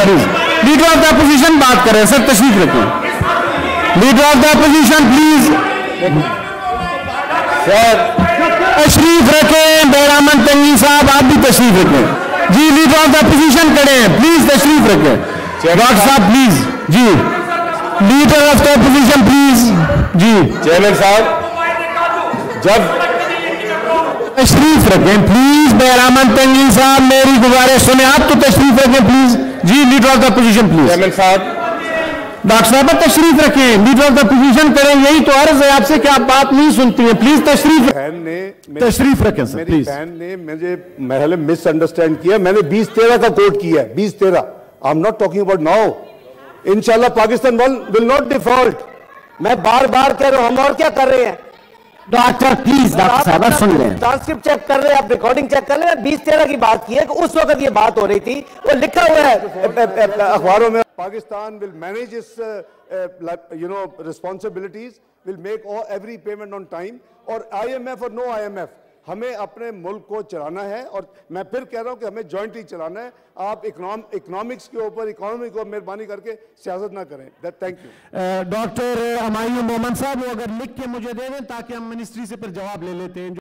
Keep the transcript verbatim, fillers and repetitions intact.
Sorry, leader of the opposition बात कर रहे हैं सर, तशरीफ रखें। Leader of the opposition please sir तशरीफ रखें। बैरामन तंगी साहब आप भी तशरीफ रखें जी। लीडर ऑफ द अपोजिशन खड़े हैं, प्लीज तशरीफ रखें। डॉक्टर साहब please ji. Leader of the opposition please ji. Chairman साहब जब तशरीफ रखें प्लीज। बैरामन तंगी साहब मेरी गुजारिश सुने, आप तो तशरीफ रखें please ji. Leader of the opposition please. Chairman साहब डॉक्टर साहब तशरीफ रखें। लीडर ऑफ द अपोजिशन करें, यही तो अर्ज है आपसे कि आप बात नहीं सुनती हैं। प्लीज तशरीफ बहन ने तशरीफ रखें सर मेरी प्लीज। बहन ने मुझे महल मिसअंडरस्टैंड किया। मैंने बीस तेरह का कोट किया है, बीस तेरह। I am not talking about now. इंशाल्लाह पाकिस्तान विल नॉट डिफॉल्ट। मैं बार बार कह रहा हूं, हम और क्या कर रहे हैं? डॉक्टर प्लीज, डॉक्टर साहब सुन लें। ट्रांसक्रिप्ट चेक कर रहे हैं, आप रिकॉर्डिंग चेक कर लें। बीस तेरह की बात की है कि उस वक्त ये बात हो रही थी, वो लिखा हुआ है अखबारों में। Pakistan will manage it's you know responsibilities, will make every payment on time. और आईएमएफ और नो आईएमएफ, हमें अपने मुल्क को चलाना है। और मैं फिर कह रहा हूं कि हमें जॉइंटली चलाना है। आप इकोनॉमिक्स के ऊपर, इकोनॉमी को मेहरबानी करके सियासत ना करें। Thank you. Doctor Humayun Mohammad साहब वो अगर लिख के मुझे दे दें ताकि हम मिनिस्ट्री से फिर जवाब ले लेते हैं।